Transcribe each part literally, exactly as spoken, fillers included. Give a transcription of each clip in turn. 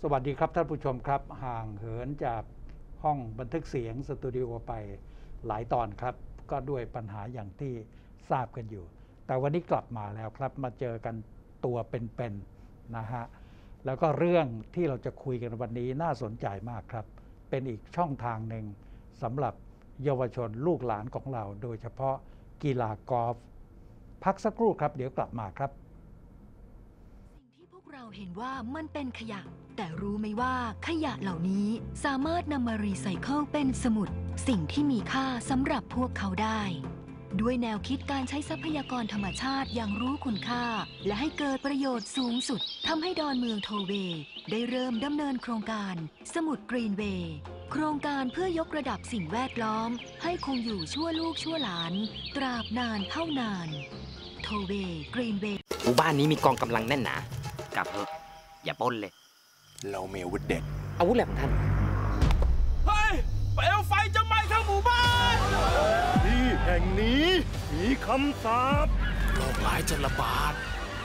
สวัสดีครับท่านผู้ชมครับห่างเหินจากห้องบันทึกเสียงสตูดิโอไปหลายตอนครับก็ด้วยปัญหาอย่างที่ทราบกันอยู่แต่วันนี้กลับมาแล้วครับมาเจอกันตัวเป็นๆนะฮะแล้วก็เรื่องที่เราจะคุยกันวันนี้น่าสนใจมากครับเป็นอีกช่องทางหนึ่งสำหรับเยาวชนลูกหลานของเราโดยเฉพาะกีฬากอล์ฟพักสักครู่ครับเดี๋ยวกลับมาครับสิ่งที่พวกเราเห็นว่ามันเป็นขยะแต่รู้ไหมว่าขยะเหล่านี้สามารถนำมารีไซเคิลเป็นสมุดสิ่งที่มีค่าสำหรับพวกเขาได้ด้วยแนวคิดการใช้ทรัพยากรธรรมชาติอย่างรู้คุณค่าและให้เกิดประโยชน์สูงสุดทำให้ดอนเมืองโทเวย์ได้เริ่มดำเนินโครงการสมุดกรีนเวย์โครงการเพื่อยกระดับสิ่งแวดล้อมให้คงอยู่ชั่วลูกชั่วหลานตราบนานเท่านานโทเวย์กรีนเวย์หมู่บ้านนี้มีกองกำลังแน่นหนากลับเถอะอย่าปล้นเลยเรามีอาวุธเด็ดอาวุธอะไรของท่านเฮ้ยเปลวไฟจะไหม้ทั้งหมู่บ้านที่แห่งนี้มีคำสาปโรคร้ายจะระบาด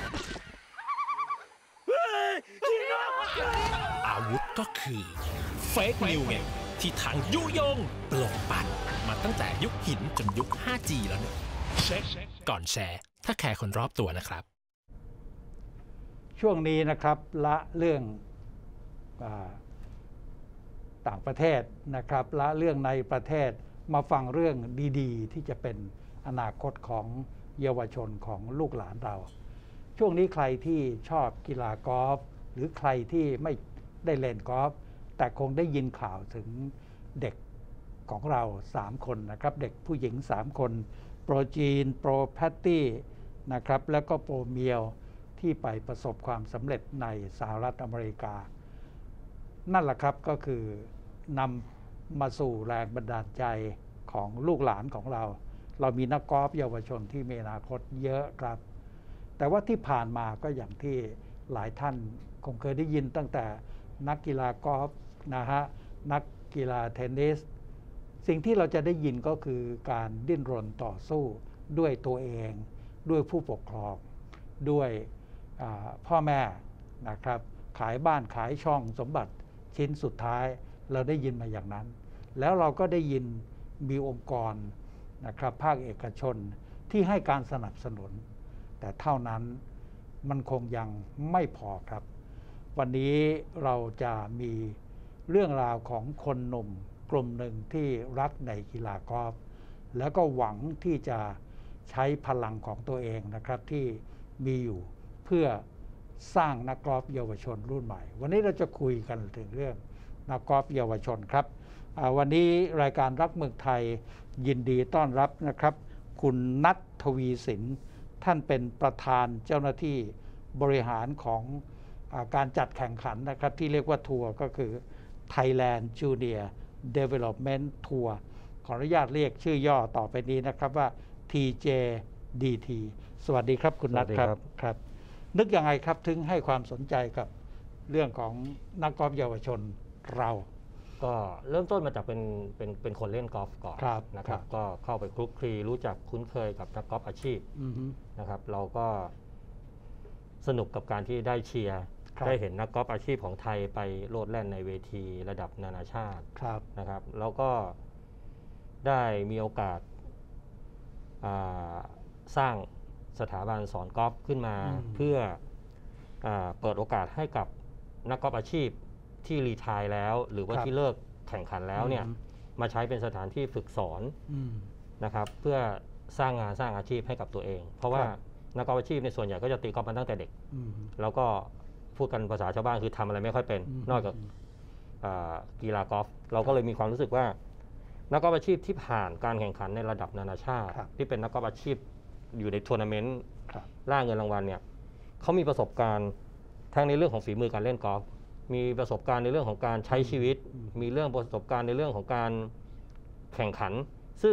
อาวุธก็คือเฟกนิวไงที่ทางยุยงปลงปั่นมาตั้งแต่ยุคหินจนยุค ห้าจี แล้วเนี่ยเช็คก่อนแชร์ถ้าแคร์คนรอบตัวนะครับช่วงนี้นะครับละเรื่องต่างประเทศนะครับละเรื่องในประเทศมาฟังเรื่องดีๆที่จะเป็นอนาคตของเยาวชนของลูกหลานเราช่วงนี้ใครที่ชอบกีฬากอล์ฟหรือใครที่ไม่ได้เล่นกอล์ฟแต่คงได้ยินข่าวถึงเด็กของเราสามคนนะครับเด็กผู้หญิงสามคนโปรจีนโปรแพตตี้นะครับแล้วก็โปรเมียวที่ไปประสบความสำเร็จในสหรัฐอเมริกานั่นแหละครับก็คือนำมาสู่แรงบันดาลใจของลูกหลานของเราเรามีนักกอล์ฟเยาวชนที่มีอนาคตเยอะครับแต่ว่าที่ผ่านมาก็อย่างที่หลายท่านคงเคยได้ยินตั้งแต่นักกีฬากอล์ฟนะฮะนักกีฬาเทนนิสสิ่งที่เราจะได้ยินก็คือการดิ้นรนต่อสู้ด้วยตัวเองด้วยผู้ปกครองด้วยพ่อแม่นะครับขายบ้านขายช่องสมบัติชิ้นสุดท้ายเราได้ยินมาอย่างนั้นแล้วเราก็ได้ยินมีองค์กรนะครับภาคเอกชนที่ให้การสนับสนุนแต่เท่านั้นมันคงยังไม่พอครับวันนี้เราจะมีเรื่องราวของคนหนุ่มกลุ่มหนึ่งที่รักในกีฬากอล์ฟแล้วก็หวังที่จะใช้พลังของตัวเองนะครับที่มีอยู่เพื่อสร้างนักกอล์ฟเยาวชนรุ่นใหม่วันนี้เราจะคุยกันถึงเรื่องนักกอล์ฟเยาวชนครับวันนี้รายการรักเมืองไทยยินดีต้อนรับนะครับคุณณัฐ ทวีสินท่านเป็นประธานเจ้าหน้าที่บริหารของอาการจัดแข่งขันนะครับที่เรียกว่าทัวร์ก็คือ Thailand Junior Development Tour ขออนุญาตเรียกชื่อย่อต่อไปนี้นะครับว่า ที เจ ดี ที สวัสดีครับคุณณัฐครับครับนึกยังไงครับถึงให้ความสนใจกับเรื่องของนักกอล์ฟเยาวชนเราก็เริ่มต้นมาจากเป็นเป็นเป็นคนเล่นกอล์ฟก่อนนะครับก็เข้าไปคลุกคลีรู้จักคุ้นเคยกับนักกอล์ฟอาชีพนะครับเราก็สนุกกับการที่ได้เชียร์ได้เห็นนักกอล์ฟอาชีพของไทยไปโลดแล่นในเวทีระดับนานาชาตินะครับแล้วก็ได้มีโอกาสสร้างสถาบันสอนกอล์ฟขึ้นมาเพื่อเปิดโอกาสให้กับนักกอล์ฟอาชีพที่รีไทร์แล้วหรือว่าที่เลิกแข่งขันแล้วเนี่ยมาใช้เป็นสถานที่ฝึกสอนนะครับเพื่อสร้างงานสร้างอาชีพให้กับตัวเองเพราะว่านักกอล์ฟอาชีพในส่วนใหญ่ก็จะตีกอล์ฟมาตั้งแต่เด็กแล้วก็พูดกันภาษาชาวบ้านคือทำอะไรไม่ค่อยเป็นนอกจากกีฬากอล์ฟเราก็เลยมีความรู้สึกว่านักกอล์ฟอาชีพที่ผ่านการแข่งขันในระดับนานาชาติที่เป็นนักกอล์ฟอาชีพอยู่ในทัวร์นาเมนต์ล่าเงินรางวัลเนี่ยเขามีประสบการณ์ทั้งในเรื่องของฝีมือการเล่นกอล์ฟมีประสบการณ์ในเรื่องของการใช้ชีวิตมีเรื่องประสบการณ์ในเรื่องของการแข่งขันซึ่ง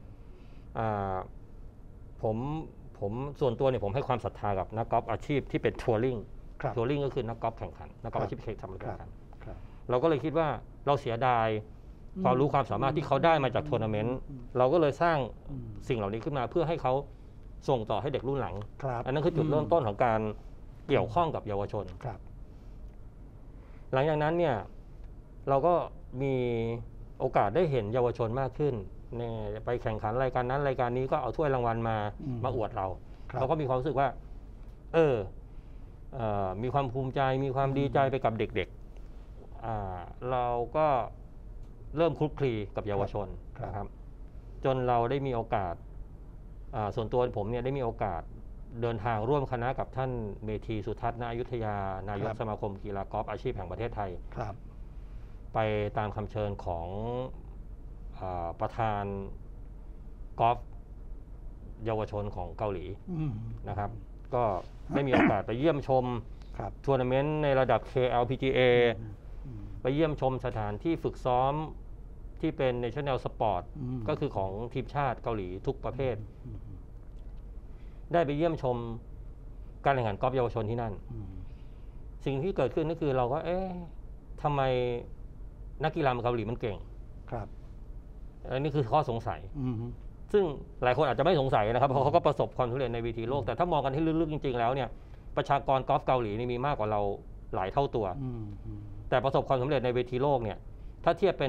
ผมผมส่วนตัวเนี่ยผมให้ความศรัทธากับนักกอล์ฟอาชีพที่เป็นทัวริงทัวริงก็คือนักกอล์ฟแข่งขันนักกอล์ฟอาชีพแข่งขันเราก็เลยคิดว่าเราเสียดายความรู้ความสามารถที่เขาได้มาจากทัวร์นาเมนต์เราก็เลยสร้างสิ่งเหล่านี้ขึ้นมาเพื่อให้เขาส่งต่อให้เด็กรุ่นหลังอันนั้นคือจุดเริ่มต้นของการเกี่ยวข้องกับเยาวชนหลังจากนั้นเนี่ยเราก็มีโอกาสได้เห็นเยาวชนมากขึ้นเนี่ยไปแข่งขันรายการนั้นรายการนี้ก็เอาถ้วยรางวัลมามาอวดเราเราก็มีความรู้สึกว่าเออเอ่อมีความภูมิใจมีความดีใจไปกับเด็กๆอ่าเราก็เริ่มคลุกคลีกับเยาวชนนะครับจนเราได้มีโอกาสส่วนตัวผมเนี่ยได้มีโอกาสเดินทางร่วมคณะกับท่านเมธีสุทัศน์ณอยุธยานายกสมาคมกีฬากอล์ฟอาชีพแห่งประเทศไทยไปตามคำเชิญของประธานกอล์ฟเยาวชนของเกาหลีนะครับก็ได้มีโอกาสไปเยี่ยมชมทัวร์นาเมนต์ในระดับ เค แอล พี จี เอ ไปเยี่ยมชมสถานที่ฝึกซ้อมที่เป็น National Sport ก็คือของทีมชาติเกาหลีทุกประเภทได้ไปเยี่ยมชมการแข่งขันกอล์ฟเยาวชนที่นั่นสิ่งที่เกิดขึ้นก็คือเราก็เอ๊ะทำไมนักกีฬาเกาหลีมันเก่งครับอันนี้คือข้อสงสัยซึ่งหลายคนอาจจะไม่สงสัยนะครับเพราะเขาก็ประสบความสำเร็จในเวทีโลกแต่ถ้ามองกันให้ลึกๆจริงๆแล้วเนี่ยประชากรกอล์ฟเกาหลีนี่มีมากกว่าเราหลายเท่าตัวแต่ประสบความสำเร็จในเวทีโลกเนี่ยถ้าเทียบเป็น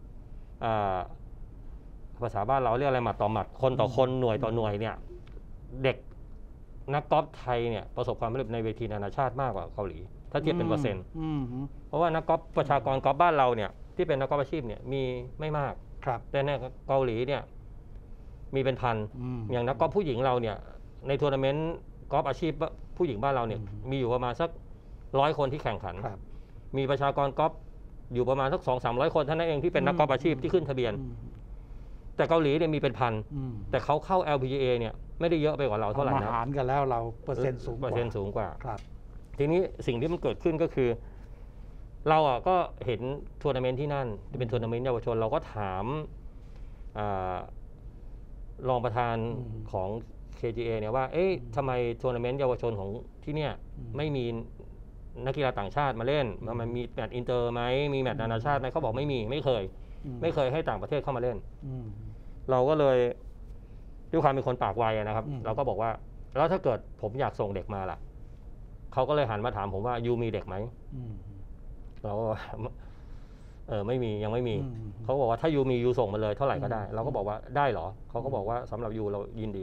ภาษาบ้านเราเรียกอะไรหมัดต่อหมัดคนต่อคนหน่วยต่อหน่วยเนี่ยเด็กนักกอล์ฟไทยเนี่ยประสบความสำเร็จในเวทีนานาชาติมากกว่าเกาหลีถ้าเทียบเป็นเปอร์เซ็นต์เพราะว่านักกอล์ฟประชากรกอล์ฟบ้านเราเนี่ยที่เป็นนักกอล์ฟอาชีพเนี่ยมีไม่มากแต่ในเกาหลีเนี่ยมีเป็นพันอย่างนักกอล์ฟผู้หญิงเราเนี่ยในทัวร์นาเมนต์กอล์ฟอาชีพผู้หญิงบ้านเราเนี่ยมีอยู่ประมาณสักร้อยคนที่แข่งขันมีประชากรกอล์ฟอยู่ประมาณสักสองสามร้อยคนเท่านั้นเองที่เป็นนักกอล์ฟอาชีพที่ขึ้นทะเบียนแต่เกาหลีเนี่ยมีเป็นพันแต่เขาเข้า แอล พี จี เอ เนี่ยไม่ได้เยอะไปกว่าเราเท่าไหร่นะหารกันแล้วเราเปอร์เซ็นต์สูงกว่าเปอร์เซ็นต์สูงกว่าทีนี้สิ่งที่มันเกิดขึ้นก็คือเราอ่ะก็เห็นทัวร์นาเมนต์ที่นั่นที่เป็นทัวร์นาเมนต์เยาวชนเราก็ถามรองประธานของ เค จี เอ เนี่ยว่าเอ๊ะทำไมทัวร์นาเมนต์เยาวชนของที่เนี่ยไม่มีนักกีฬาต่างชาติมาเล่นมันมีแมตช์อินเตอร์ไหมมีแมตช์นานาชาติไหมเขาบอกไม่มีไม่เคยไม่เคยให้ต่างประเทศเข้ามาเล่นเราก็เลยด้วยความเป็นคนปากไวนะครับเราก็บอกว่าแล้วถ้าเกิดผมอยากส่งเด็กมาล่ะเขาก็เลยหันมาถามผมว่ายูมีเด็กไหมเราก็เออไม่มียังไม่มีเขาบอกว่าถ้ายูมียูส่งมาเลยเท่าไหร่ก็ได้เราก็บอกว่าได้เหรอเขาก็บอกว่าสำหรับยูเรายินดี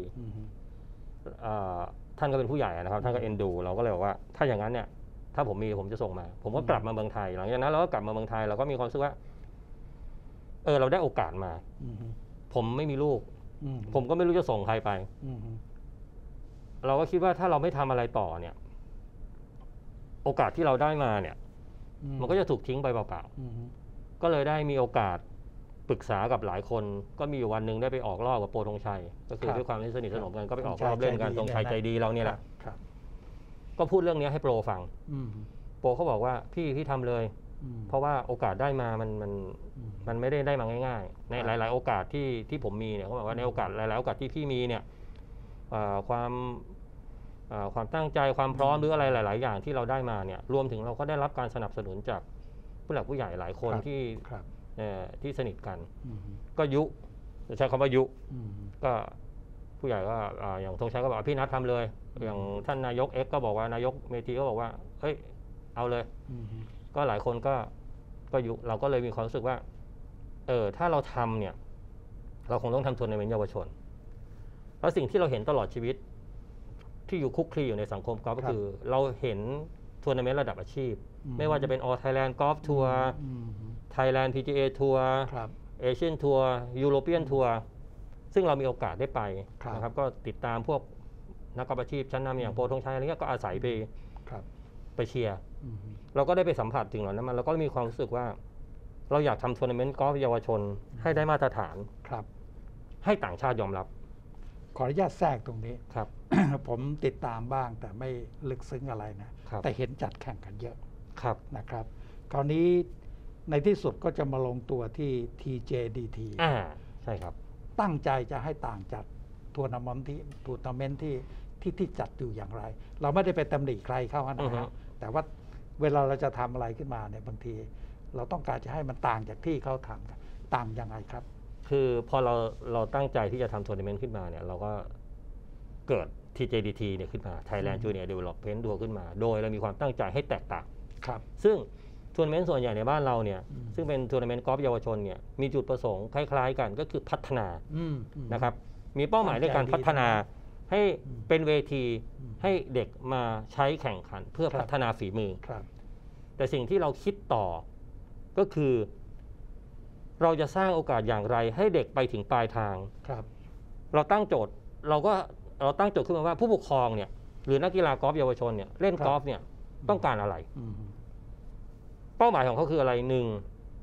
ท่านก็เป็นผู้ใหญ่นะครับท่านก็เอ็นดูเราก็เลยบอกว่าถ้าอย่างนั้นเนี่ยถ้าผมมีผมจะส่งมาผมก็กลับมาเมืองไทยหลังจากนั้นเราก็กลับมาเมืองไทยเราก็มีความรู้สึกว่าเออเราได้โอกาสมาผมไม่มีลูกผมก็ไม่รู้จะส่งใครไปเราก็คิดว่าถ้าเราไม่ทำอะไรต่อเนี่ยโอกาสที่เราได้มาเนี่ยมันก็จะถูกทิ้งไปเปล่าๆก็เลยได้มีโอกาสปรึกษากับหลายคนก็มีอยู่วันหนึ่งได้ไปออกรอบกับโปรธงชัยก็คือด้วยความที่สนิทสนมกันก็ไปออกรอบเล่นกันธงชัยใจดีเราเนี่ยแหละก็พูดเรื่องนี้ให้โปรฟังโปรเขาบอกว่าพี่พี่ทำเลยเพราะว่าโอกาสได้มามันมันมันไม่ได้ได้มาง่ายๆในหลายๆโอกาสที่ที่ผมมีเนี่ยเขาบอกว่าในโอกาสหลายๆโอกาสที่พี่มีเนี่ยความความตั้งใจความพร้อมหรืออะไรหลายๆอย่างที่เราได้มาเนี่ยรวมถึงเราก็ได้รับการสนับสนุนจากผู้หลักผู้ใหญ่หลายคนที่ที่สนิทกันก็ยุใช้คำว่ายุก็ผู้ใหญ่ก็อย่างธงชัยก็บอกพี่นัททำเลยอย่างท่านนายกเอ็กก็บอกว่านายกเมธีก็บอกว่าเฮ้ยเอาเลยก็หลายคนก็ก็ยุเราก็เลยมีความรู้สึกว่าเออถ้าเราทำเนี่ยเราคงต้องทำทัวร์นาเมนต์เยาวชนแล้วสิ่งที่เราเห็นตลอดชีวิตที่อยู่คุกคลีอยู่ในสังคมกอล์ฟก็คือเราเห็นทัวร์นาเมนต์ระดับอาชีพไม่ว่าจะเป็น All Thailand Golf Tour Thailand พี จี เอ Tour Asian Tour European Tour ซึ่งเรามีโอกาสได้ไปนะครับก็ติดตามพวกนักกอล์ฟอาชีพชั้นนำอย่างโปรธงชัยอะไรเงี้ยก็อาศัยไปไปเชียร์เราก็ได้ไปสัมผัสถึงเหล่านั้นมันเราก็มีความรู้สึกว่าเราอยากทำทัวร์นาเมนต์กอล์ฟเยาวชนให้ได้มาตรฐานให้ต่างชาติยอมรับขออนุญาตแทรกตรงนี้ครับ ผมติดตามบ้างแต่ไม่ลึกซึ้งอะไรนะแต่เห็นจัดแข่งกันเยอะนะครับคราวนี้ในที่สุดก็จะมาลงตัวที่ ที เจ ดี ทีอ่าใช่ครับตั้งใจจะให้ต่างจัดทัวร์นาเมนต์ที่ทัวร์นาเมนต์ที่ที่ที่จัดอยู่อย่างไรเราไม่ได้ไปตำหนิใครเข้านะฮะแต่ว่าเวลาเราจะทำอะไรขึ้นมาเนี่ยบางทีเราต้องการจะให้มันต่างจากที่เขาทำต่างยังไงครับคือพอเราเราตั้งใจที่จะทำทัวร์นาเมนต์ขึ้นมาเนี่ยเราก็เกิด ที เจ ดี ที เนี่ยขึ้นมา Thailand Junior Development Tour ขึ้นมาโดยเรามีความตั้งใจให้แตกต่างครับซึ่งทัวร์นาเมนต์ส่วนใหญ่ในบ้านเราเนี่ยอืมซึ่งเป็นทัวร์นาเมนต์กอล์ฟเยาวชนเนี่ยมีจุดประสงค์คล้ายๆกันก็คือพัฒนาอืมอืมนะครับมีเป้าหมายในการพัฒนาให้อืมเป็นเวทีอืมให้เด็กมาใช้แข่งขันเพื่อครับพัฒนาฝีมือครับแต่สิ่งที่เราคิดต่อก็คือ เราจะสร้างโอกาสอย่างไรให้เด็กไปถึงปลายทางครับเราตั้งโจทย์เราก็เราตั้งโจทย์ขึ้นมาว่าผู้ปกครองเนี่ยหรือนักกีฬากอล์ฟเยาวชนเนี่ยเล่นครับกอล์ฟเนี่ยต้องการอะไรอืมเป้าหมายของเขาคืออะไรหนึ่ง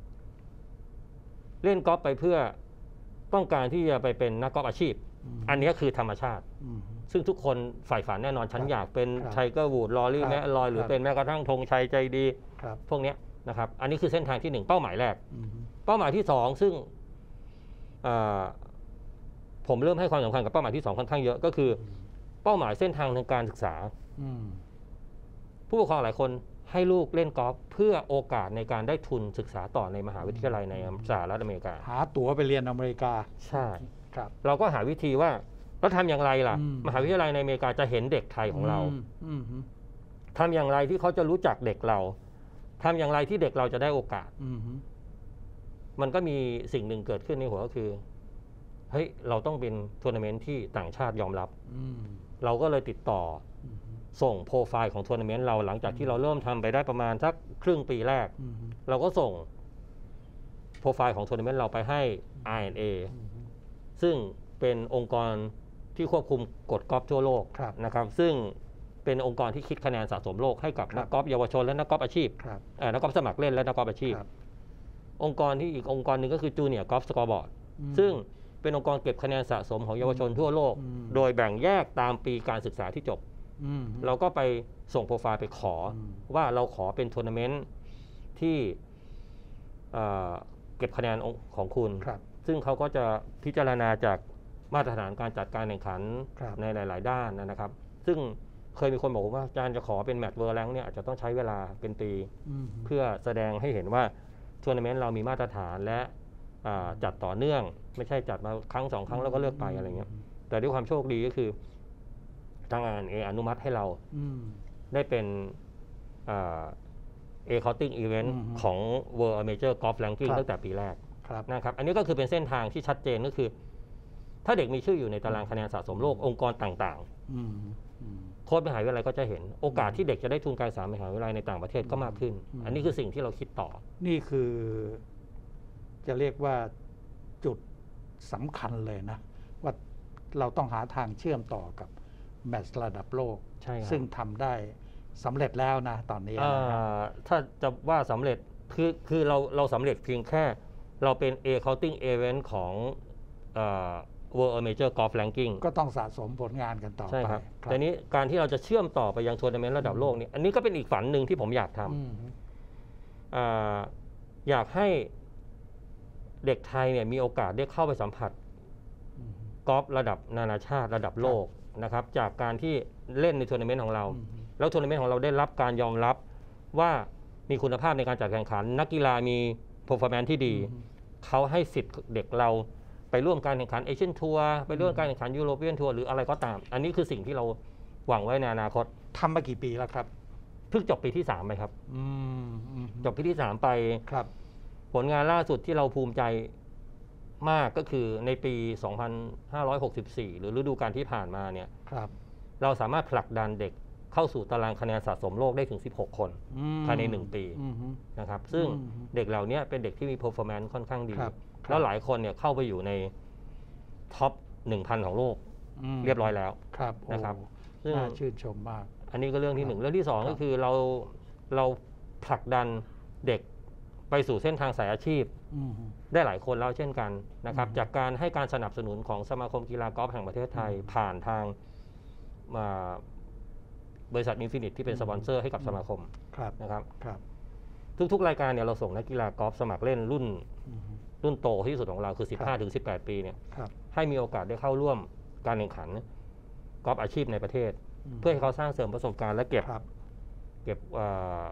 เล่นกอล์ฟไปเพื่อต้องการที่จะไปเป็นนักกอล์ฟอาชีพอืมอันนี้คือธรรมชาติอืมซึ่งทุกคนใฝ่ฝันแน่นอนฉันครับอยากเป็นครับไทเกอร์วูดลอรี่ครับแมลอยหรือครับเป็นแม้กระทั่งธงชัยใจดีครับพวกเนี้ยนะครับ อันนี้คือเส้นทางที่หนึ่งเป้าหมายแรกอืมเป้าหมายที่สองซึ่งเอ่อผมเริ่มให้ความสำคัญกับเป้าหมายที่สองค่อนข้างเยอะก็คือ เป้าหมายเส้นทางทางการศึกษาอืมผู้ปกครองหลายคนให้ลูกเล่นกอล์ฟเพื่อโอกาสในการได้ทุนศึกษาต่อในมหาวิทยาลัยในสหรัฐอเมริกาหาตั๋วไปเรียนอเมริกาใช่ครับเราก็หาวิธีว่าเราทำอย่างไรล่ะอืมมหาวิทยาลัยในอเมริกาจะเห็นเด็กไทยของเรามอืมอืมทำอย่างไรที่เขาจะรู้จักเด็กเราทำอย่างไรที่เด็กเราจะได้โอกาสอืมมันก็มีสิ่งหนึ่งเกิดขึ้นในหัวก็คือเฮ้ยเราต้องเป็นทัวร์นาเมนต์ที่ต่างชาติยอมรับอืมเราก็เลยติดต่ออืมส่งโปรไฟล์ของทัวร์นาเมนต์เราหลังจากที่เราเริ่มทำไปได้ประมาณสักครึ่งปีแรกอืมเราก็ส่งโปรไฟล์ของทัวร์นาเมนต์เราไปให้ อาร์ เอ็น เออืมซึ่งเป็นองค์กรที่ควบคุมกฎกอล์ฟทั่วโลกครับนะครับ ซึ่งเป็นองค์กรที่คิดคะแนนสะสมโลกให้กับครับนักกอล์ฟเยาวชนและนักกอล์ฟอาชีพครับเอ่อนักกอล์ฟสมัครเล่นและนักกอล์ฟอาชีพครับองค์กรที่อีกองค์กรหนึ่งก็คือจูเนียร์กอล์ฟสกอร์บอร์ดอืมซึ่งเป็นองค์กรเก็บคะแนนสะสมของเยาวชนทั่วโลกอืมโดยแบ่งแยกตามปีการศึกษาที่จบอืมเราก็ไปส่งโปรไฟล์ไปขออมว่าเราขอเป็นทัวร์นาเมนต์ที่เอ่อเก็บคะแนนของคุณครับซึ่งเขาก็จะพิจารณาจากมาตรฐานการจัดการแข่งขันครับในหลาย ๆ ด้านนะครับ ซึ่งเคยมีคนบอกผมว่าอาจารย์จะขอเป็นแมตช์เวอร์แรงเนี่ยอาจจะต้องใช้เวลาเป็นปีอืมเพื่อแสดงให้เห็นว่าทัวร์นาเมนต์เรามีมาตรฐานและอ่าจัดต่อเนื่อง ไม่ใช่จัดมาครั้งสองครั้งแล้วก็เลิกไปอะไรเงี้ยแต่ด้วยความโชคดีก็คือทางอาร์ เอ็น เอ อนุมัติให้เราอืมได้เป็นเอคอร์ติ้งอีเวนต์อืมของ World Amateur Golf Ranking ครับตั้งแต่ปีแรกครับนะครับ อันนี้ก็คือเป็นเส้นทางที่ชัดเจนก็คือ ถ้าเด็กมีชื่ออยู่ในตารางคะแนนสะสมโลกองค์กรต่างอืมอืมๆ โค้ชมหาวิทยาลัยก็จะเห็นโอกาสที่เด็กจะได้ทุนการศึกษามหาวิทยาลัยในต่างประเทศก็มากขึ้นอืมอันนี้คือสิ่งที่เราคิดต่อนี่คือจะเรียกว่าจุดสำคัญเลยนะ ว่าเราต้องหาทางเชื่อมต่อกับแมตช์ระดับโลกใช่ครับซึ่งทำได้สำเร็จแล้วนะตอนนี้อ่นะครับาถ้าจะว่าสำเร็จคือคือเราเราสำเร็จเพียงแค่เราเป็น A Counting Event ของเอ่อ World Amateur Golf Ranking ก็ต้องสะสมผลงานกันต่อใช่ไปครับครับแต่นี้การที่เราจะเชื่อมต่อไปยังทัวร์นาเมนต์ระดับโลกนี่อันนี้ก็เป็นอีกฝันหนึ่งที่ผมอยากทอืมำอ่าอยากให้เด็กไทยเนี่ยมีโอกาสได้เข้าไปสัมผัสอืมกอล์ฟระดับนานาชาติระดับโลกนะครับจากการที่เล่นในทัวร์นาเมนต์ของเราอืมแล้วทัวร์นาเมนต์ของเราได้รับการยอมรับว่ามีคุณภาพในการจัดแข่งขัน นักกีฬามี performance ที่ดีอืมเขาให้สิทธิ์เด็กเราไปร่วมการแข่งขันเอเชียนทัวร์ไปร่วมการแข่งขันยูโรเปียนทัวร์หรืออะไรก็ตาม อันนี้คือสิ่งที่เราหวังไว้ในอนาคตทำมากี่ปีแล้วครับเพิ่งจบปีที่สามไปครับอืมอืมจบปีที่สามไปครับผลงานล่าสุดที่เราภูมิใจมากก็คือในปี สองพันห้าร้อยหกสิบสี่ หรือฤดูกาลที่ผ่านมาเนี่ยครับเราสามารถผลักดันเด็กเข้าสู่ตารางคะแนนสะสมโลกได้ถึง สิบหก คนอืมภายในหนึ่งปีอืมนะครับ ซึ่งอืมเด็กเหล่านี้เป็นเด็กที่มี performance ค่อนข้างดีครับครับแล้วหลายคนเนี่ยเข้าไปอยู่ในท็อป หนึ่งพัน ของโลกมเรียบร้อยแล้วครับโอ้นะครับซึ่งน่าชื่นชมมากอันนี้ก็เรื่องที่หนึ่งเรื่องที่สองครับก็คือเราเราผลักดันเด็กไปสู่เส้นทางสายอาชีพอืมได้หลายคนแล้วเช่นกันนะครับอืมจากการให้การสนับสนุนของสมาคมกีฬากอล์ฟแห่งประเทศไทยอืมผ่านทางมาบริษัทอินฟินิตที่เป็นอืมสปอนเซอร์ให้กับอืมสมาคมครับนะครับครับทุกๆ รายการเนี่ยเราส่งนักกีฬากอล์ฟสมัครเล่นรุ่นอืมรุ่นโตที่สุดของเราคือครับสิบห้าถึงสิบแปด ปีเนี่ยครับให้มีโอกาสได้เข้าร่วมการแข่งขันกอล์ฟอาชีพในประเทศมเพื่อให้เขาสร้างเสริมประสบการณ์และเก็บครับเก็บเอ่อ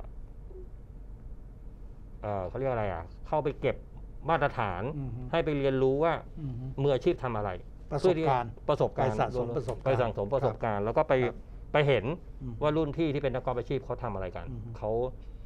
เอ่อเขาเรียกอะไรอ่ะเข้าไปเก็บมาตรฐานอืมให้ไปเรียนรู้ว่าอืมมืออาชีพทำอะไรประสบการณ์เพื่อที่ประสบการณ์ไปสะสมประสบการณ์ไปสั่งสมประสบการณ์ แล้วก็ไปครับไปเห็นอืมว่ารุ่นพี่ที่เป็นนักกอล์ฟอาชีพเขาทำอะไรกันอืมเขา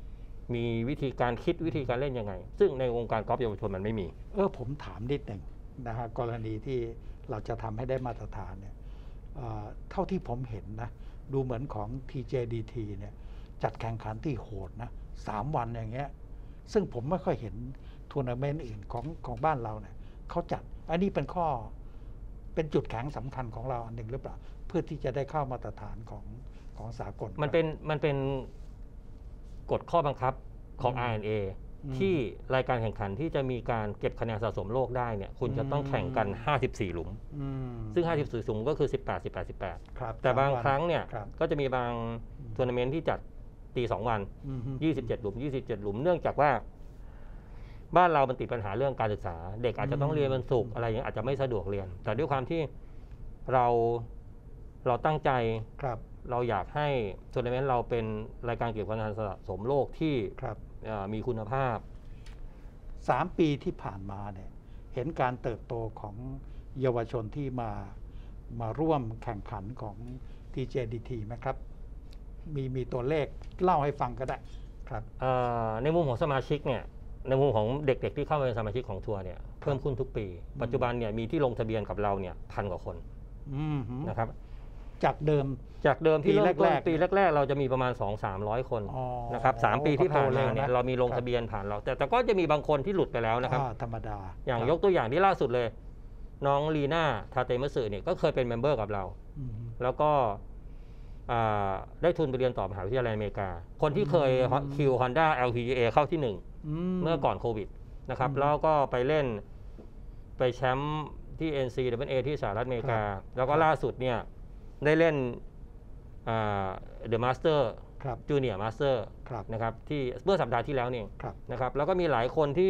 มีวิธีการคิดวิธีการเล่นยังไง ซึ่งในวงการกอล์ฟเยาวชนมันไม่มีเออผมถามนิดหนึ่งนะฮะกรณีที่เราจะทำให้ได้มาตรฐานเนี่ยเเท่าที่ผมเห็นนะดูเหมือนของ ที เจ ดี ที เนี่ยจัดแข่งขันที่โหดนะสามวันอย่างเงี้ยซึ่งผมไม่ค่อยเห็นทัวร์นาเมนต์อื่นของของบ้านเราเนี่ยเขาจัดอันนี้เป็นข้อเป็นจุดแข็งสำคัญของเราอันหนึ่งหรือเปล่าเพื่อที่จะได้เข้ามาตรฐานของของสากลมันเป็นมันเป็นกฎข้อบังคับของ อาร์ เอ็น เอ ที่รายการแข่งขันที่จะมีการเก็บคะแนนสะสมโลกได้เนี่ยคุณจะต้องแข่งกันห้าสิบสี่หลุมซึ่งห้าสิบสี่หลุมก็คือสิบแปด สิบแปด สิบแปดแต่บางครั้งเนี่ยก็จะมีบางทัวร์นาเมนต์ที่จัดตีสองวันยี่สิบเจ็ดหลุมยี่สิบเจ็ดหลุมเนื่องจากว่าบ้านเรามันติดปัญหาเรื่องการศึกษาเด็กอาจจะต้องเรียนวันศุกร์อะไรอย่างนี้อาจจะไม่สะดวกเรียนแต่ด้วยความที่เราเราตั้งใจเราอยากให้ทัวร์นาเมนต์เราเป็นรายการเกี่ยวกับการสะสมโลกที่มีคุณภาพสามปีที่ผ่านมาเนี่ยเห็นการเติบโตของเยาวชนที่มามาร่วมแข่งขันของ ที เจ ดี ที ไหมครับมีมีตัวเลขเล่าให้ฟังก็ได้ครับในมุมของสมาชิกเนี่ยในมุมของเด็กๆที่เข้ามาเป็นสมาชิกของทัวร์เนี่ยเพิ่มขึ้นทุกปีปัจจุบันเนี่ยมีที่ลงทะเบียนกับเราเนี่ยพันกว่าคนนะครับจากเดิมจากเดิมที่เริ่มต้นปีแรกๆเราจะมีประมาณ สองถึงสามร้อย คนนะครับสามปีที่ผ่านมาเนี่ยเรามีลงทะเบียนผ่านเราแต่แต่ก็จะมีบางคนที่หลุดไปแล้วนะครับธรรมดาอย่างยกตัวอย่างที่ล่าสุดเลยน้องลีน่าทาเตมัสึเนี่ยก็เคยเป็นเมมเบอร์กับเราแล้วก็ได้ทุนไปเรียนต่อมหาวิทยาลัยอเมริกาคนที่เคยคิว Honda แอล พี จี เอ เข้าที่หนึ่งเมื่อก่อนโควิดนะครับแล้วก็ไปเล่นไปแชมป์ที่ เอ็น ซี ดับเบิล เอ ที่สหรัฐอเมริกาแล้วก็ล่าสุดเนี่ยได้เล่นเดอะมาสเตอร์จูเนียร์มาสเตอร์นะครับที่เมื่อสัปดาห์ที่แล้วนี่นะครับแล้วก็มีหลายคนที่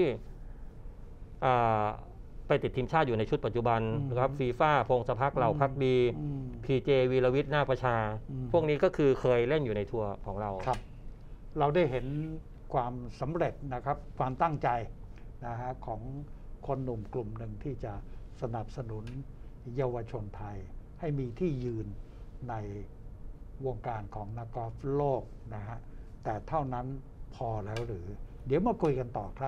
ไปติดทีมชาติอยู่ในชุดปัจจุบันนะครับฟีฟ่าพงศพักเหล่าพักดี พี เจ วีรวิทย์นาคประชาพวกนี้ก็คือเคยเล่นอยู่ในทัวร์ของเราครับเราได้เห็นความสำเร็จนะครับความตั้งใจนะฮะของคนหนุ่มกลุ่มหนึ่งที่จะสนับสนุนเยาวชนไทยให้มีที่ยืนในวงการของนักกอล์ฟโลกนะฮะแต่เท่านั้นพอแล้วหรือเดี๋ยวมาคุยกันต่อครับ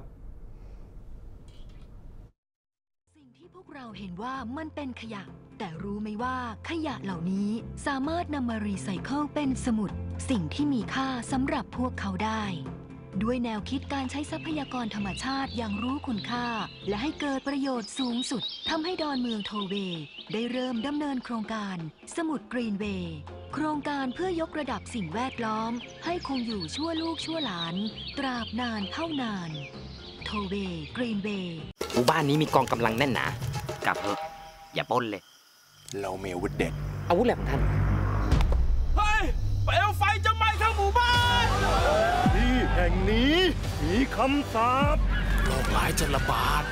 สิ่งที่พวกเราเห็นว่ามันเป็นขยะแต่รู้ไหมว่าขยะเหล่านี้สามารถนำมารีไซเคิลเป็นสมุดสิ่งที่มีค่าสำหรับพวกเขาได้ด้วยแนวคิดการใช้ทรัพยากรธรรมชาติอย่างรู้คุณค่าและให้เกิดประโยชน์สูงสุดทำให้ดอนเมืองโทเวย์ได้เริ่มดำเนินโครงการสมุดกรีนเวย์โครงการเพื่อยกระดับสิ่งแวดล้อมให้คงอยู่ชั่วลูกชั่วหลานตราบนานเท่านานโทเวย์กรีนเวย์หมู่บ้านนี้มีกองกำลังแน่นหนากลับเถอะอย่าปล้นเลยเรามีอาวุธเด็ดอาวุธอะไรของท่านเฮ้ยเปลวไฟจะไหม้ทั้งหมู่บ้านที่แห่งนี้มีคำสาปโรคร้ายจะระบาด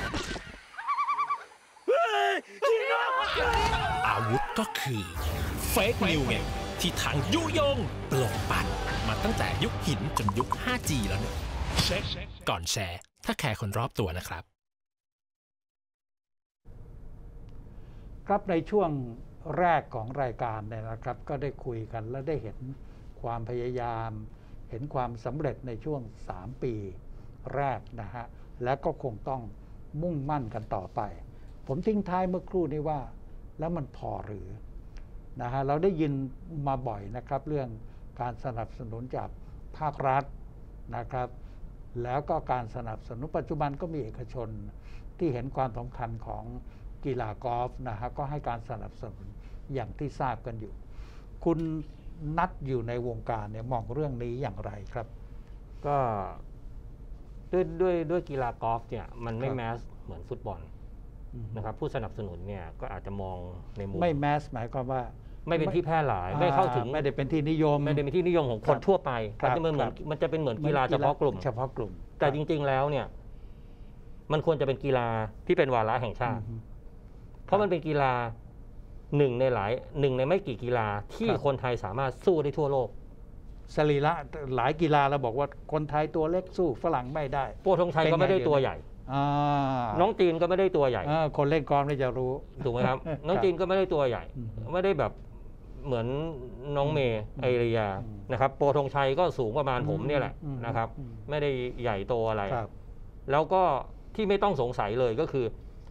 อาวุธก็คือเฟกนิวไงที่ทางยุยงปลงปั่นมาตั้งแต่ยุคหินจนยุค ห้าจี แล้วเนี่ยเช็คก่อนแชร์ถ้าแคร์คนรอบตัวนะครับครับในช่วงแรกของรายการเนี่ยนะครับก็ได้คุยกันและได้เห็นความพยายามเห็นความสำเร็จในช่วงสามปีแรกนะฮะและก็คงต้องมุ่งมั่นกันต่อไปผมทิ้งท้ายเมื่อครู่นี้ว่าแล้วมันพอหรือนะฮะเราได้ยินมาบ่อยนะครับเรื่องการสนับสนุนจากภาครัฐนะครับแล้วก็การสนับสนุนปัจจุบันก็มีเอกชนที่เห็นความสำคัญของกีฬากอล์ฟนะฮะก็ให้การสนับสนุนอย่างที่ทราบกันอยู่คุณนัดอยู่ในวงการเนี่ยมองเรื่องนี้อย่างไรครับก็ด้วยด้วยด้วยกีฬากอล์ฟเนี่ยมันไม่แมสเหมือนฟุตบอลนะครับผู้สนับสนุนเนี่ยก็อาจจะมองในมุมไม่แมสหมายความว่าไม่เป็นที่แพร่หลายไม่เข้าถึงไม่ได้เป็นที่นิยมไม่ได้เป็นที่นิยมของคนทั่วไปมันจะเหมือนมันจะเป็นเหมือนกีฬาเฉพาะกลุ่มเฉพาะกลุ่มแต่จริงๆแล้วเนี่ยมันควรจะเป็นกีฬาที่เป็นวาระแห่งชาติเพราะมันเป็นกีฬาหนึ่งในหลายหนึ่งในไม่กี่กีฬาที่คนไทยสามารถสู้ได้ทั่วโลกสรีระหลายกีฬาเราบอกว่าคนไทยตัวเล็กสู้ฝรั่งไม่ได้โป้ธงชัยก็ไม่ได้ตัวใหญ่น้องจีนก็ไม่ได้ตัวใหญ่คนเล่นกอล์ฟไม่จะรู้ถูกไหมครับน้องจีนก็ไม่ได้ตัวใหญ่ไม่ได้แบบเหมือนน้องเมย์ไอริยานะครับโปรธงชัยก็สูงประมาณผมเนี่ยแหละนะครับไม่ได้ใหญ่โตอะไรแล้วก็ที่ไม่ต้องสงสัยเลยก็คือ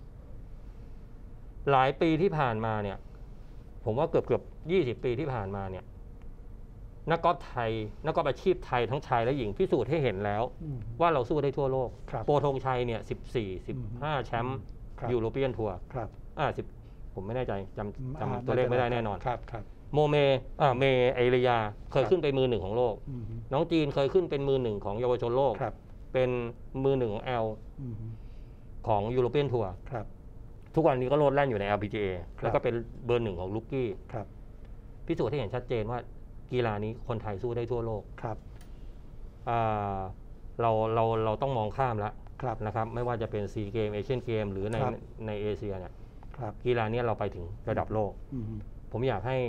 หลายปีที่ผ่านมาเนี่ยผมว่าเกือบเกือบยี่สิบปีที่ผ่านมาเนี่ยนักกอล์ฟไทยนักกอล์ฟอาชีพไทยทั้งชายและหญิงพิสูจน์ให้เห็นแล้วว่าเราสู้ได้ทั่วโลกโปรธงชัยเนี่ยสิบสี่ สิบห้าแชมป์ยูโรเปียนทัวร์อ่าสิบผมไม่แน่ใจจำจำตัวเลขไม่ได้แน่นอนโมเมอ่าเมไอริยาเคยขึ้นไปมือหนึ่งของโลกน้องจีนเคยขึ้นเป็นมือหนึ่งของเยาวชนโลกเป็นมือหนึ่งของแอลของยูโรเปียนทัวร์ทุกวันนี้ก็โลดแล่นอยู่ใน แอล พี จี เอ แล้วก็เป็นเบอร์หนึ่งของลูกกี้พิสูจน์ให้เห็นชัดเจนว่ากีฬานี้คนไทยสู้ได้ทั่วโลกครับเราเราเราต้องมองข้ามแล้วนะครับไม่ว่าจะเป็นซีเกมเอเชียนเกมหรือในในเอเชียเนี่ยกีฬานี้เราไปถึงระดับโลกผมอยากให้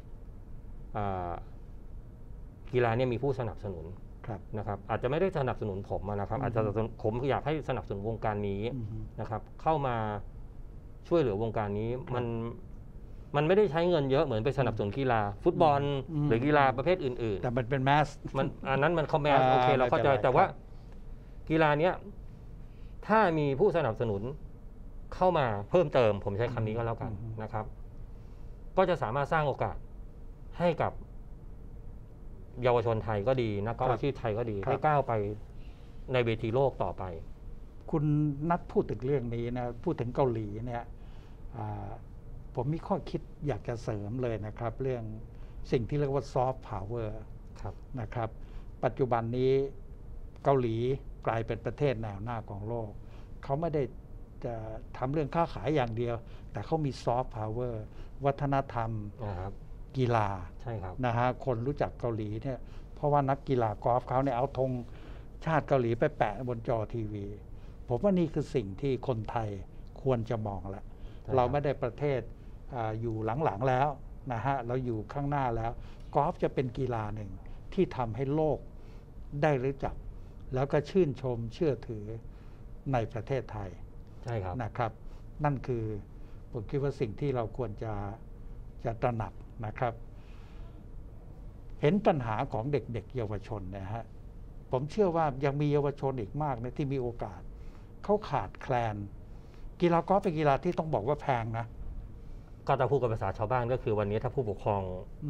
กีฬานี้มีผู้สนับสนุนนะครับอาจจะไม่ได้สนับสนุนผมนะครับอาจจะผมอยากให้สนับสนุนวงการนี้นะครับเข้ามาช่วยเหลือวงการนี้มันมันไม่ได้ใช้เงินเยอะเหมือนไปสนับสนุนกีฬาฟุตบอลหรือกีฬาประเภทอื่นๆแต่มันเป็นแมสมันอันนั้นมันเขาแมสโอเคเราเข้าใจแต่ว่ากีฬาเนี้ยถ้ามีผู้สนับสนุนเข้ามาเพิ่มเติมผมใช้คำนี้ก็แล้วกันนะครับก็จะสามารถสร้างโอกาสให้กับเยาวชนไทยก็ดีนักกอล์ฟอาชีพไทยก็ดีให้ก้าวไปในเวทีโลกต่อไปคุณนัดพูดถึงเรื่องนี้นะพูดถึงเกาหลีเนี่ยผมมีข้อคิดอยากจะเสริมเลยนะครับเรื่องสิ่งที่เรียกว่าซอฟต์พาวเวอร์นะครับปัจจุบันนี้เกาหลีกลายเป็นประเทศแนวหน้าของโลกเขาไม่ได้จะทำเรื่องค้าขายอย่างเดียวแต่เขามีซอฟต์พาวเวอร์วัฒนธรรมกีฬานะฮะคนรู้จักเกาหลีเนี่ยเพราะว่านักกีฬากอล์ฟเขาเนี่ยเอาธงชาติเกาหลีไปแปะบนจอทีวีผมว่านี่คือสิ่งที่คนไทยควรจะมองแล้วเราไม่ได้ประเทศ อ, อยู่หลังๆแล้วนะฮะเราอยู่ข้างหน้าแล้วกอล์ฟจะเป็นกีฬาหนึ่งที่ทำให้โลกได้รู้จักแล้วก็ชื่นชมเชื่อถือในประเทศไทยใช่ครับนะครับนั่นคือผมคิดว่าสิ่งที่เราควรจะจะตระหนักนะครับเห็นปัญหาของเด็กๆเยาวชนนะฮะผมเชื่อว่ายังมีเยาวชนอีกมากนะที่มีโอกาสเขาขาดแคลนกีฬากอล์ฟเป็นกีฬาที่ต้องบอกว่าแพงนะก็จะพูดกับภาษาชาวบ้านก็คือวันนี้ถ้าผู้ปกครอง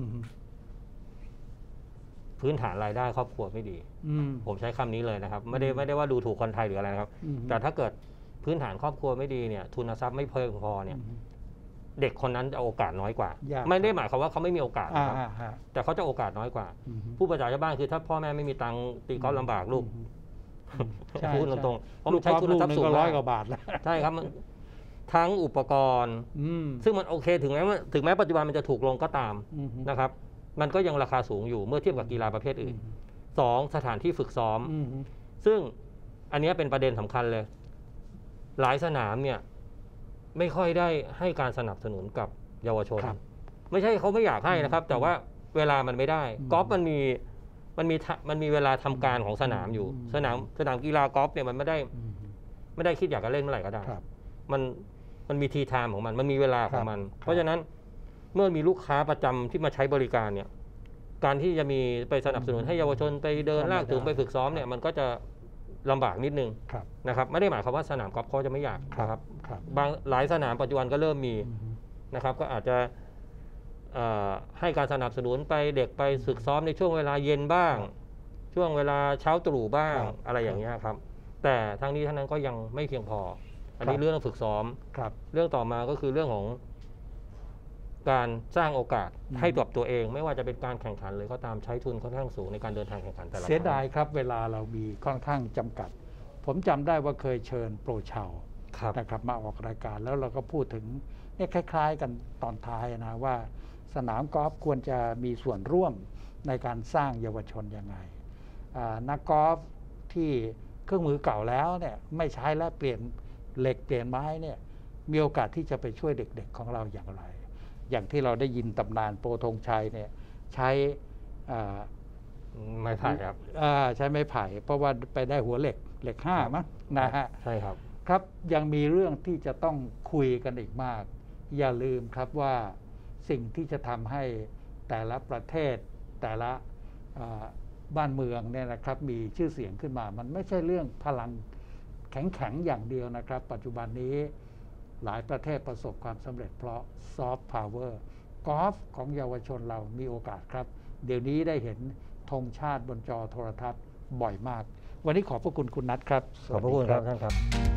พื้นฐานรายได้ครอบครัวไม่ดีผมใช้คำนี้เลยนะครับไม่ได้ไม่ได้ว่าดูถูกคนไทยหรืออะไรนะครับแต่ถ้าเกิดพื้นฐานครอบครัวไม่ดีเนี่ยทุนทรัพย์ไม่เพียงพอเนี่ยเด็กคนนั้นจะโอกาสน้อยกว่าไม่ได้หมายความว่าเขาไม่มีโอกาสนะครับแต่เขาจะโอกาสน้อยกว่าผู้ประชาชาวบ้านคือถ้าพ่อแม่ไม่มีตังค์ตีกอล์ฟลำบากลูกพูดตรงๆเพราะมันใช้ทุนทรัพย์สูงร้อยกว่าบาทแล้วใช่ครับทั้งอุปกรณ์ซึ่งมันโอเคถึงแม้ว่าถึงแม้ปัจจุบันมันจะถูกลงก็ตามนะครับมันก็ยังราคาสูงอยู่เมื่อเทียบกับกีฬาประเภทอื่นสองสถานที่ฝึกซ้อมซึ่งอันนี้เป็นประเด็นสำคัญเลยหลายสนามเนี่ยไม่ค่อยได้ให้การสนับสนุนกับเยาวชนไม่ใช่เขาไม่อยากให้นะครับแต่ว่าเวลามันไม่ได้กอล์ฟมันมีมันมีมันมีเวลาทำการของสนามอยู่สนามสนามกีฬากอล์ฟเนี่ยมันไม่ได้ไม่ได้คิดอยากจะเล่นเมื่อไหร่ก็ได้มันมันมีทีไทม์ของมันมันมีเวลาของมันเพราะฉะนั้นเมื่อมีลูกค้าประจำที่มาใช้บริการเนี่ยการที่จะมีไปสนับสนุนให้เยาวชนไปเดินลากถึงไปฝึกซ้อมเนี่ยมันก็จะลำบากนิดนึงนะครับไม่ได้หมายความว่าสนามกอล์ฟเขาจะไม่อยากนะครับบางหลายสนามปัจจุบันก็เริ่มมีนะครับก็อาจจะให้การสนับสนุนไปเด็กไปฝึกซ้อมในช่วงเวลาเย็นบ้างช่วงเวลาเช้าตรู่บ้างอะไรอย่างนี้ครับแต่ทั้งนี้ทั้งนั้นก็ยังไม่เพียงพออันนี้เรื่องฝึกซ้อมเรื่องต่อมาก็คือเรื่องของการสร้างโอกาสให้กับตัวเองไม่ว่าจะเป็นการแข่งขันเลยก็ตามใช้ทุนค่อนข้างสูงในการเดินทางแข่งขันแต่ละครั้งเสียดายครับเวลาเรามีค่อนข้างจำกัดผมจำได้ว่าเคยเชิญโปรชาวนะครับมาออกรายการแล้วเราก็พูดถึงเนี่ยคล้ายๆกันตอนท้ายนะว่าสนามกอล์ฟควรจะมีส่วนร่วมในการสร้างเยาวชนยังไงนักกอล์ฟที่เครื่องมือเก่าแล้วเนี่ยไม่ใช้แล้วเปลี่ยนเหล็กเปลี่ยนไม้เนี่ยมีโอกาสที่จะไปช่วยเด็กๆของเราอย่างไรอย่างที่เราได้ยินตำนานโปรธงชัยเนี่ยใช้ไม้ไผ่ครับใช้ไม้ไผ่เพราะว่าไปได้หัวเหล็กเหล็กห้ามั้งนะฮะใช่ครับครับยังมีเรื่องที่จะต้องคุยกันอีกมากอย่าลืมครับว่าสิ่งที่จะทำให้แต่ละประเทศแต่ละบ้านเมืองเนี่ยนะครับมีชื่อเสียงขึ้นมามันไม่ใช่เรื่องพลังแข็งๆอย่างเดียวนะครับปัจจุบันนี้หลายประเทศประสบความสำเร็จเพราะซอฟต์พาวเวอร์กอล์ฟของเยาวชนเรามีโอกาสครับเดี๋ยวนี้ได้เห็นธงชาติบนจอโทรทัศน์บ่อยมากวันนี้ขอบพระคุณคุณนัทครับขอบพระคุณครับท่านครับ